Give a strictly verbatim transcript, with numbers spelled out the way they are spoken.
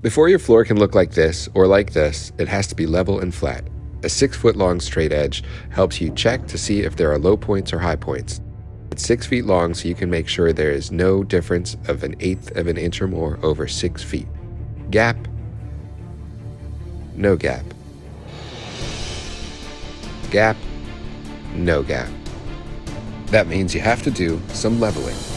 Before your floor can look like this or like this, it has to be level and flat. A six foot long straight edge helps you check to see if there are low points or high points. It's six feet long, so you can make sure there is no difference of an eighth of an inch or more over six feet. Gap, no gap. Gap, no gap. That means you have to do some leveling.